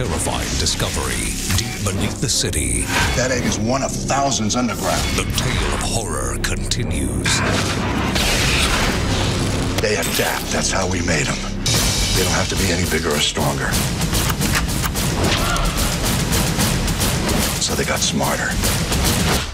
terrifying discovery deep beneath the city. That egg is one of thousands underground. The tale of horror continues. They adapt. That's how we made them. They don't have to be any bigger or stronger. So they got smarter.